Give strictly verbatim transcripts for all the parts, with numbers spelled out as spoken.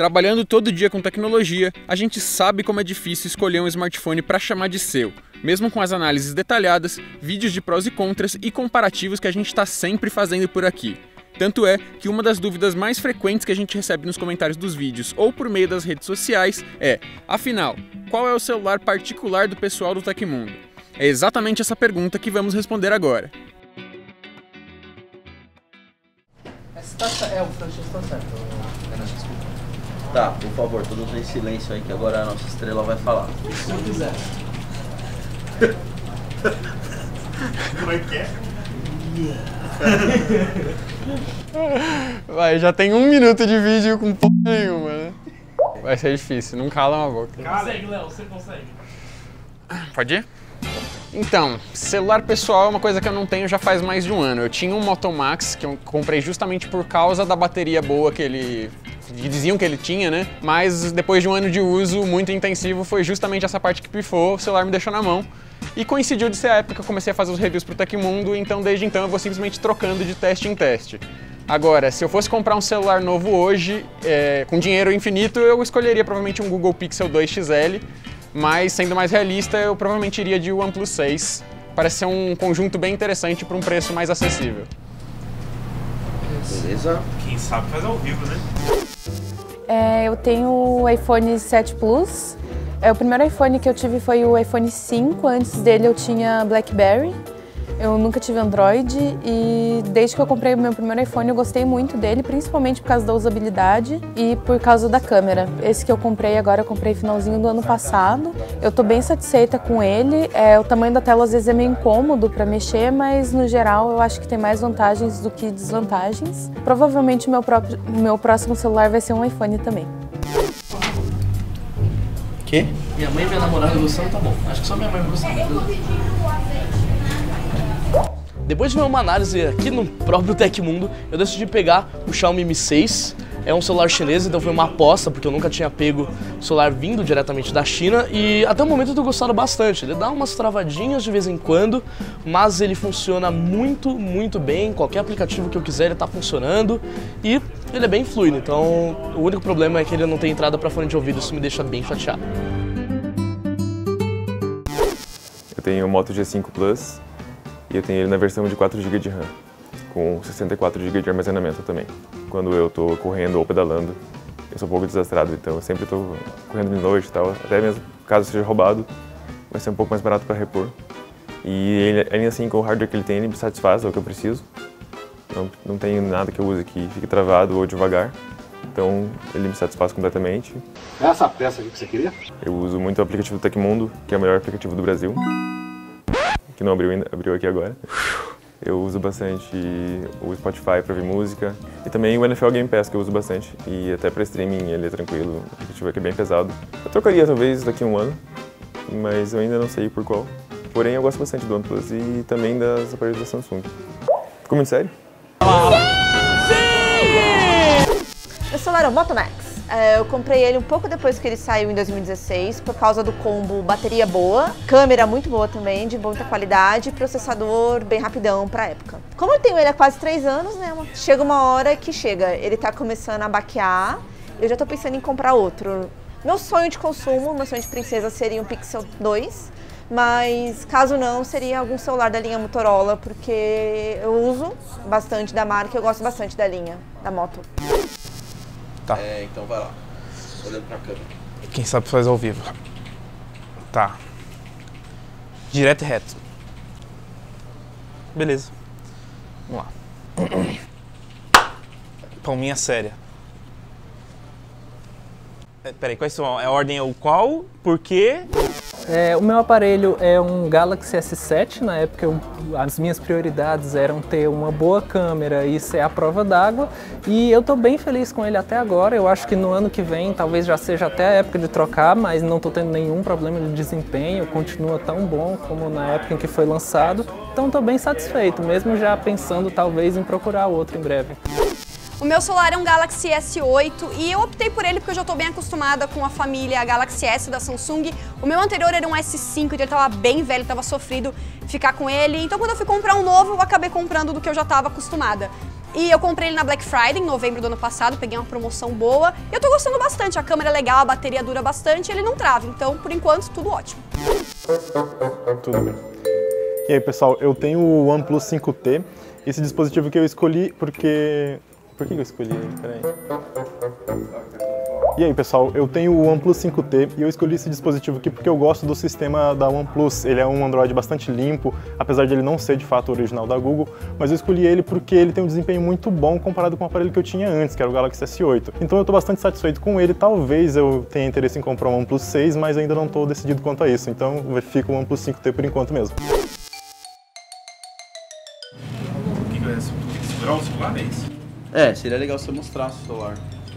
Trabalhando todo dia com tecnologia, a gente sabe como é difícil escolher um smartphone para chamar de seu, mesmo com as análises detalhadas, vídeos de prós e contras e comparativos que a gente está sempre fazendo por aqui. Tanto é que uma das dúvidas mais frequentes que a gente recebe nos comentários dos vídeos ou por meio das redes sociais é, afinal, qual é o celular particular do pessoal do Tecmundo? É exatamente essa pergunta que vamos responder agora. É, o Francisco tá certo. Desculpa. Tá, por favor, todo mundo em silêncio aí que agora a nossa estrela vai falar. Se eu quiser. Como é que é? Vai, já tem um minuto de vídeo com porra nenhuma, né? Vai ser difícil, não cala uma boca. Você consegue, Léo, você consegue. Pode ir? Então, celular pessoal é uma coisa que eu não tenho já faz mais de um ano. Eu tinha um Moto Max que eu comprei justamente por causa da bateria boa que ele... que diziam que ele tinha, né? Mas depois de um ano de uso muito intensivo, foi justamente essa parte que pifou, o celular me deixou na mão. E coincidiu de ser a época que eu comecei a fazer os reviews pro Tecmundo, então desde então eu vou simplesmente trocando de teste em teste. Agora, se eu fosse comprar um celular novo hoje, é, com dinheiro infinito, eu escolheria provavelmente um Google Pixel dois X L, mas sendo mais realista, eu provavelmente iria de OnePlus seis. Parece ser um conjunto bem interessante por um preço mais acessível. Beleza? Quem sabe faz ao vivo, né? É, eu tenho o iPhone sete Plus. É, o primeiro iPhone que eu tive foi o iPhone cinco, antes dele eu tinha BlackBerry. Eu nunca tive Android e desde que eu comprei o meu primeiro iPhone eu gostei muito dele, principalmente por causa da usabilidade e por causa da câmera. Esse que eu comprei agora, eu comprei finalzinho do ano passado. Eu tô bem satisfeita com ele. É, o tamanho da tela às vezes é meio incômodo para mexer, mas no geral eu acho que tem mais vantagens do que desvantagens. Provavelmente o meu, próprio, meu próximo celular vai ser um iPhone também. Que? Minha mãe e minha namorada gostando, tá bom. Acho que só minha mãe vai gostar. Depois de ver uma análise aqui no próprio Tecmundo, eu decidi pegar o Xiaomi Mi seis. É um celular chinês, então foi uma aposta, porque eu nunca tinha pego o celular vindo diretamente da China. E até o momento eu tô gostando bastante. Ele dá umas travadinhas de vez em quando, mas ele funciona muito, muito bem. Qualquer aplicativo que eu quiser, ele tá funcionando. E ele é bem fluido, então o único problema é que ele não tem entrada para fone de ouvido, isso me deixa bem chateado. Eu tenho o Moto G cinco Plus e eu tenho ele na versão de quatro gigas de RAM, com sessenta e quatro gigas de armazenamento também. Quando eu estou correndo ou pedalando, eu sou um pouco desastrado, então eu sempre estou correndo de noite e tal, até mesmo caso seja roubado, vai ser um pouco mais barato para repor. E ele, ainda assim, com o hardware que ele tem, ele me satisfaz, é o que eu preciso. Não, não tenho nada que eu use que fique travado ou devagar, então ele me satisfaz completamente. É essa peça aqui que você queria? Eu uso muito o aplicativo do Tecmundo, que é o melhor aplicativo do Brasil, que não abriu ainda, abriu aqui agora. Eu uso bastante o Spotify para ouvir música e também o N F L Game Pass, que eu uso bastante, e até para streaming ele é tranquilo, o aplicativo aqui é bem pesado. Eu trocaria talvez daqui a um ano, mas eu ainda não sei por qual. Porém eu gosto bastante do OnePlus e também das aparelhos da Samsung. Ficou muito sério? Meu celular é o Moto Max. Eu comprei ele um pouco depois que ele saiu em dois mil e dezesseis, por causa do combo bateria boa, câmera muito boa também, de muita qualidade, e processador bem rapidão pra época. Como eu tenho ele há quase três anos, né, chega uma hora que chega, ele tá começando a baquear, eu já tô pensando em comprar outro. Meu sonho de consumo, meu sonho de princesa seria um Pixel dois, mas caso não, seria algum celular da linha Motorola, porque eu uso bastante da marca e eu gosto bastante da linha, da Moto. Tá. É, então vai lá, olhando pra câmera. Quem sabe faz ao vivo. Tá. Direto e reto. Beleza. Vamos lá. Palminha séria. É, peraí, quais são? A ordem é o qual? Por quê? É, o meu aparelho é um Galaxy S sete, na época eu, as minhas prioridades eram ter uma boa câmera e ser a prova d'água, e eu estou bem feliz com ele até agora. Eu acho que no ano que vem talvez já seja até a época de trocar, mas não estou tendo nenhum problema de desempenho, continua tão bom como na época em que foi lançado, então estou bem satisfeito, mesmo já pensando talvez em procurar outro em breve. O meu celular é um Galaxy S oito e eu optei por ele porque eu já estou bem acostumada com a família Galaxy S da Samsung. O meu anterior era um S cinco, ele estava bem velho, estava sofrido ficar com ele. Então quando eu fui comprar um novo, eu acabei comprando do que eu já estava acostumada. E eu comprei ele na Black Friday, em novembro do ano passado, peguei uma promoção boa. Eu tô gostando bastante, a câmera é legal, a bateria dura bastante, ele não trava. Então, por enquanto, tudo ótimo. Tudo bem. E aí, pessoal, eu tenho o OnePlus cinco T. Esse dispositivo que eu escolhi porque... Por que eu escolhi ele? Peraí. E aí, pessoal, eu tenho o OnePlus cinco T e eu escolhi esse dispositivo aqui porque eu gosto do sistema da OnePlus. Ele é um Android bastante limpo, apesar de ele não ser de fato o original da Google, mas eu escolhi ele porque ele tem um desempenho muito bom comparado com o aparelho que eu tinha antes, que era o Galaxy S oito. Então eu estou bastante satisfeito com ele. Talvez eu tenha interesse em comprar o OnePlus seis, mas ainda não estou decidido quanto a isso. Então fica o OnePlus cinco T por enquanto mesmo. O que é isso? Tem que segurar o celular, é isso? É, seria legal você mostrar o celular.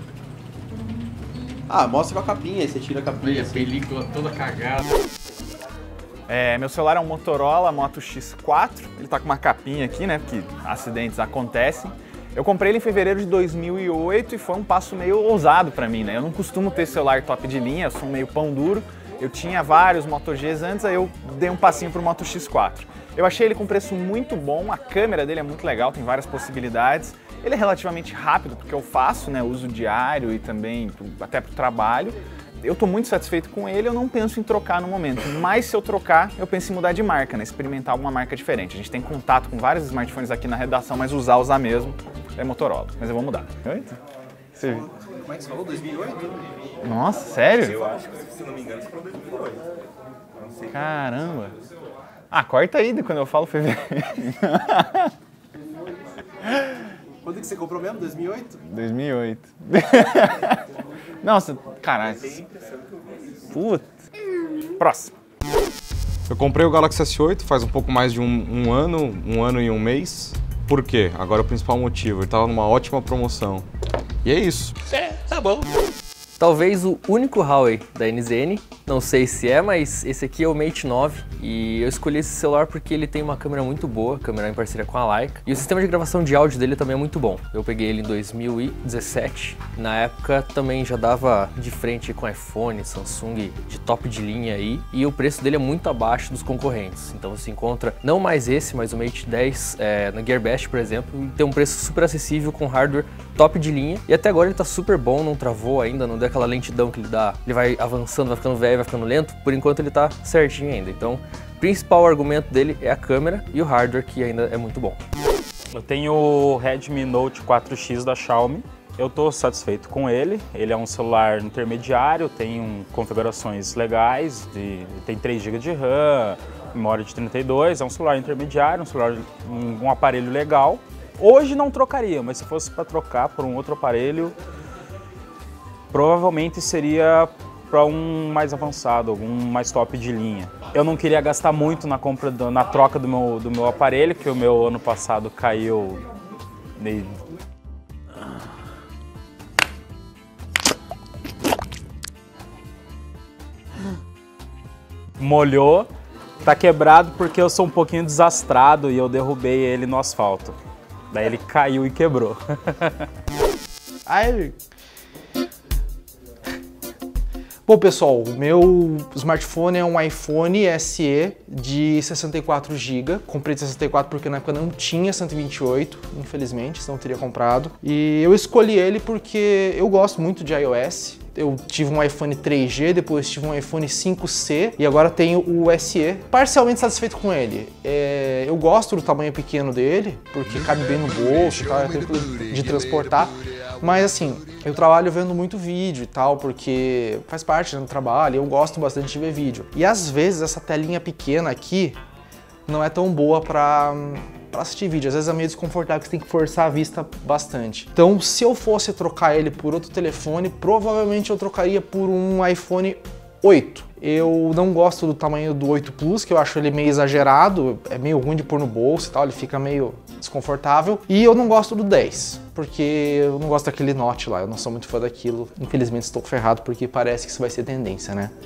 Ah, mostra com a capinha, aí você tira a capinha. A película toda cagada. É, meu celular é um Motorola Moto X quatro, ele tá com uma capinha aqui, né, porque acidentes acontecem. Eu comprei ele em fevereiro de dois mil e oito e foi um passo meio ousado pra mim, né? Eu não costumo ter celular top de linha, eu sou meio pão duro. Eu tinha vários Moto Gs antes, aí eu dei um passinho pro Moto X quatro. Eu achei ele com preço muito bom, a câmera dele é muito legal, tem várias possibilidades. Ele é relativamente rápido, porque eu faço, né, uso diário e também até para o trabalho. Eu estou muito satisfeito com ele, eu não penso em trocar no momento. Mas se eu trocar, eu penso em mudar de marca, né, experimentar alguma marca diferente. A gente tem contato com vários smartphones aqui na redação, mas usar, usar mesmo é Motorola. Mas eu vou mudar. Você viu? Como é que você falou? dois mil e oito? Nossa, sério? Eu acho que, se não me engano, você falou dois mil e oito. Caramba. Ah, corta aí de quando eu falo fevereiro. Quando que você comprou mesmo? dois mil e oito? dois mil e oito. Nossa, caralho. Puta. Próximo. Eu comprei o Galaxy S oito faz um pouco mais de um, um ano, um ano e um mês. Por quê? Agora o principal motivo, ele tava numa ótima promoção. E é isso. É, tá bom. Talvez o único Huawei da N Z N, não sei se é, mas esse aqui é o Mate nove e eu escolhi esse celular porque ele tem uma câmera muito boa, câmera em parceria com a Leica, e o sistema de gravação de áudio dele também é muito bom. Eu peguei ele em dois mil e dezessete, na época também já dava de frente com iPhone, Samsung de top de linha aí, e o preço dele é muito abaixo dos concorrentes. Então você encontra não mais esse, mas o Mate dez é, na Gearbest, por exemplo, e tem um preço super acessível com hardware top de linha, e até agora ele tá super bom, não travou ainda, não deu aquela lentidão que ele dá, ele vai avançando, vai ficando velho, vai ficando lento, por enquanto ele tá certinho ainda. Então, o principal argumento dele é a câmera e o hardware, que ainda é muito bom. Eu tenho o Redmi Note quatro X da Xiaomi. Eu estou satisfeito com ele. Ele é um celular intermediário, tem um, configurações legais, de, tem três gigas de RAM, memória de trinta e dois, é um celular intermediário, um, celular, um, um aparelho legal. Hoje não trocaria, mas se fosse para trocar por um outro aparelho, provavelmente seria para um mais avançado, algum mais top de linha. Eu não queria gastar muito na compra, do, na troca do meu, do meu aparelho, que o meu ano passado caiu... De... molhou, tá quebrado porque eu sou um pouquinho desastrado e eu derrubei ele no asfalto. Daí ele caiu e quebrou. Ai. Bom, pessoal, o meu smartphone é um iPhone S E de sessenta e quatro gigas. Comprei de sessenta e quatro porque na época não tinha cento e vinte e oito, infelizmente, senão eu teria comprado. E eu escolhi ele porque eu gosto muito de iOS. Eu tive um iPhone três G, depois tive um iPhone cinco C e agora tenho o S E. Parcialmente satisfeito com ele. É, eu gosto do tamanho pequeno dele, porque cabe bem no bolso e tal, é tranquilo de transportar. Mas assim, eu trabalho vendo muito vídeo e tal, porque faz parte do trabalho, eu gosto bastante de ver vídeo. E às vezes essa telinha pequena aqui não é tão boa pra... para assistir vídeo, às vezes é meio desconfortável, que você tem que forçar a vista bastante. Então, se eu fosse trocar ele por outro telefone, provavelmente eu trocaria por um iPhone oito. Eu não gosto do tamanho do oito Plus, que eu acho ele meio exagerado, é meio ruim de pôr no bolso e tal, ele fica meio desconfortável. E eu não gosto do dez, porque eu não gosto daquele Note lá, eu não sou muito fã daquilo. Infelizmente estou ferrado, porque parece que isso vai ser tendência, né?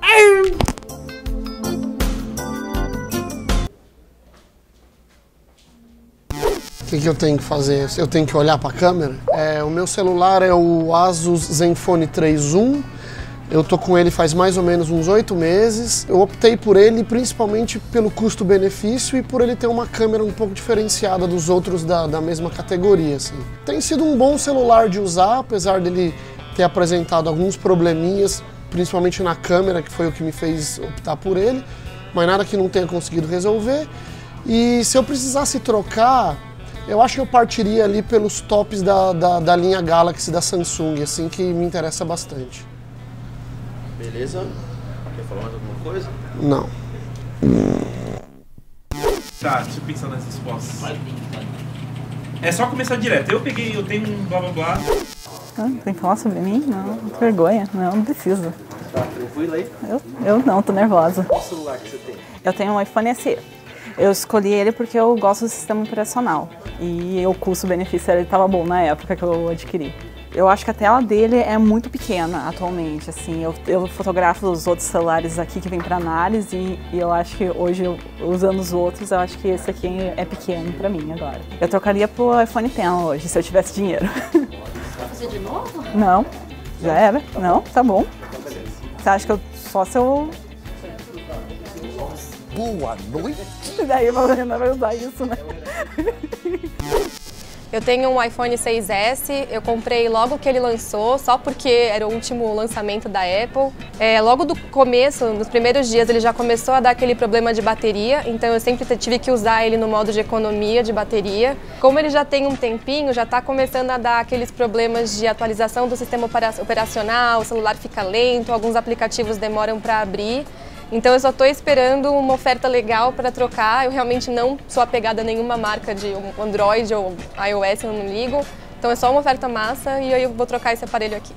O que, que eu tenho que fazer? Eu tenho que olhar para a câmera? É, o meu celular é o Asus Zenfone três um, Eu tô com ele faz mais ou menos uns oito meses. Eu optei por ele principalmente pelo custo-benefício e por ele ter uma câmera um pouco diferenciada dos outros da, da mesma categoria, assim. Tem sido um bom celular de usar, apesar dele ter apresentado alguns probleminhas, principalmente na câmera, que foi o que me fez optar por ele, mas nada que não tenha conseguido resolver. E se eu precisasse trocar, eu acho que eu partiria ali pelos tops da, da, da linha Galaxy da Samsung, assim, que me interessa bastante. Beleza? Quer falar mais alguma coisa? Não. Tá, deixa eu pensar nas respostas. É só começar direto. Eu peguei, eu tenho um blá blá blá. Ah, tem que falar sobre mim? Não, que vergonha. Não, não precisa. Tá tranquilo aí? Eu, eu não, tô nervosa. Qual celular que você tem? Eu tenho um iPhone S E. Eu escolhi ele porque eu gosto do sistema operacional. E o custo-benefício ele estava bom na época que eu adquiri. Eu acho que a tela dele é muito pequena atualmente, assim, eu, eu fotografo os outros celulares aqui que vem para análise e, e eu acho que hoje, eu, usando os outros, eu acho que esse aqui é pequeno para mim agora. Eu trocaria pro iPhone dez hoje, se eu tivesse dinheiro. Vai fazer de novo? Não, já era. Não, tá bom. Você acha que eu, só se eu... Boa noite! Daí você não vai usar isso, né? Eu tenho um iPhone seis S, eu comprei logo que ele lançou, só porque era o último lançamento da Apple. É, logo do começo, nos primeiros dias, ele já começou a dar aquele problema de bateria, então eu sempre tive que usar ele no modo de economia de bateria. Como ele já tem um tempinho, já está começando a dar aqueles problemas de atualização do sistema operacional, o celular fica lento, alguns aplicativos demoram para abrir. Então eu só estou esperando uma oferta legal para trocar. Eu realmente não sou apegada a nenhuma marca de Android ou iOS, eu não ligo. Então é só uma oferta massa e aí eu vou trocar esse aparelho aqui.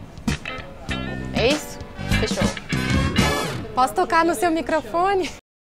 É isso? Fechou. Posso tocar no seu microfone?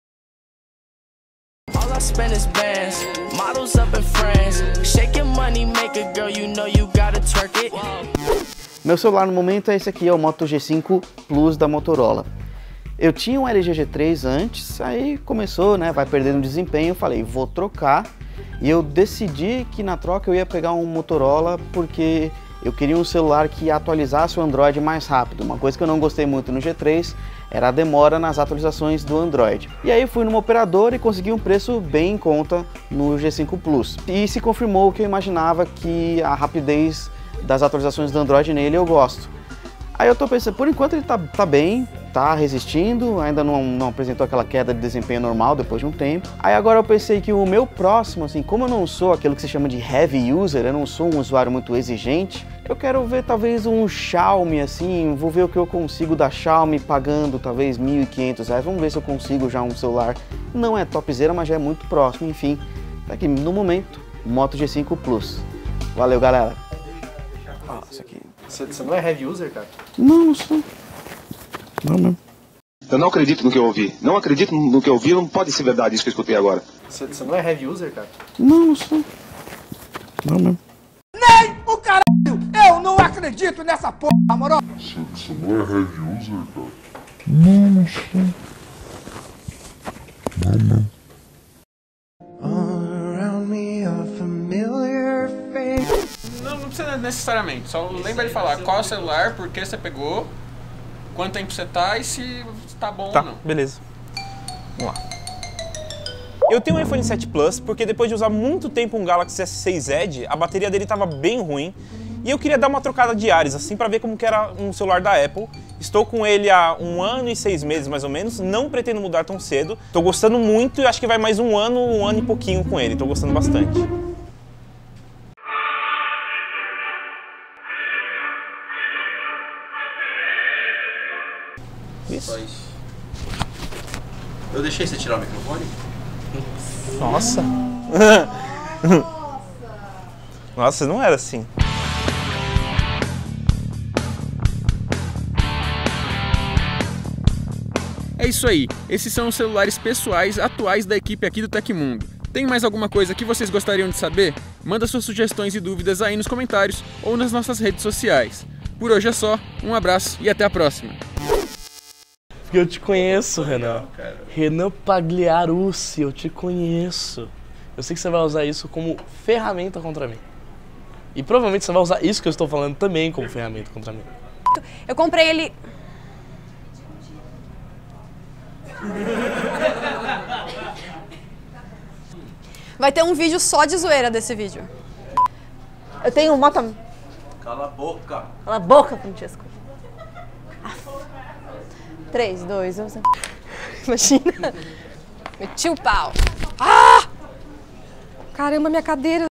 Meu celular no momento é esse aqui, é o Moto G cinco Plus da Motorola. Eu tinha um L G G três antes, aí começou, né, vai perdendo desempenho, eu falei, vou trocar. E eu decidi que na troca eu ia pegar um Motorola porque eu queria um celular que atualizasse o Android mais rápido. Uma coisa que eu não gostei muito no G três era a demora nas atualizações do Android. E aí eu fui numa operadora e consegui um preço bem em conta no G cinco Plus. E se confirmou o que eu imaginava, que a rapidez das atualizações do Android nele eu gosto. Aí eu tô pensando, por enquanto ele tá, tá bem, tá resistindo, ainda não, não apresentou aquela queda de desempenho normal depois de um tempo. Aí agora eu pensei que o meu próximo, assim, como eu não sou aquilo que se chama de heavy user, eu não sou um usuário muito exigente, eu quero ver talvez um Xiaomi, assim, vou ver o que eu consigo da Xiaomi pagando talvez mil e quinhentos reais, vamos ver se eu consigo já um celular, não é topzera, mas já é muito próximo, enfim. Tá aqui no momento, Moto G cinco Plus. Valeu, galera. Ah, isso aqui. Você, você não é heavy user, cara? Não, não sou. Não mesmo. Eu não acredito no que eu ouvi. Não acredito no que eu ouvi, não pode ser verdade isso que eu escutei agora. Você, você não é heavy user, cara? Não, não sou. Não mesmo. Nem o caralho! Eu não acredito nessa porra, moro? Você não é heavy user, cara? Não, não sou. Não, não. Não, não precisa necessariamente, só lembra de falar qual é o celular, por que você pegou, quanto tempo você tá e se tá bom tá, ou não. Beleza. Vamos lá. Eu tenho um iPhone sete Plus porque depois de usar muito tempo um Galaxy S seis Edge, a bateria dele estava bem ruim e eu queria dar uma trocada de ares, assim, para ver como que era um celular da Apple. Estou com ele há um ano e seis meses, mais ou menos, não pretendo mudar tão cedo. Estou gostando muito e acho que vai mais um ano, um ano e pouquinho com ele, estou gostando bastante. Isso. Só isso. Eu deixei você tirar o microfone? Nossa. Nossa, não era assim. É isso aí, esses são os celulares pessoais atuais da equipe aqui do Tecmundo. Tem mais alguma coisa que vocês gostariam de saber? Manda suas sugestões e dúvidas aí nos comentários ou nas nossas redes sociais. Por hoje é só, um abraço e até a próxima. Porque eu te conheço, Renan. Renan Pagliarucci, eu te conheço. Eu sei que você vai usar isso como ferramenta contra mim. E provavelmente você vai usar isso que eu estou falando também como ferramenta contra mim. Eu comprei ele... Vai ter um vídeo só de zoeira desse vídeo. Eu tenho um moto... Cala a boca. Cala a boca, Francesco. três, dois, um... Imagina. Meti o pau. Ah! Caramba, minha cadeira.